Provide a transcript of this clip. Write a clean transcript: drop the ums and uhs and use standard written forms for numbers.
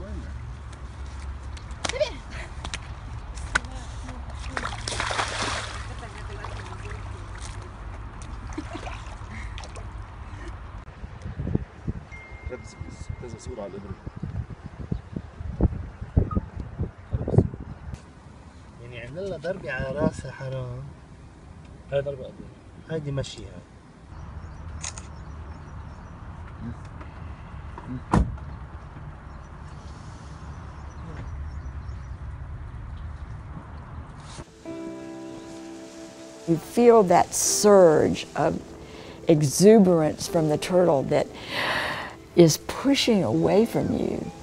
كذا صورة على الإبرة. يعني عملنا لها ضربة على راسها حرام. هاي ضربة قد ايه؟ هيدي مشي هاي. You feel that surge of exuberance from the turtle that is pushing away from you.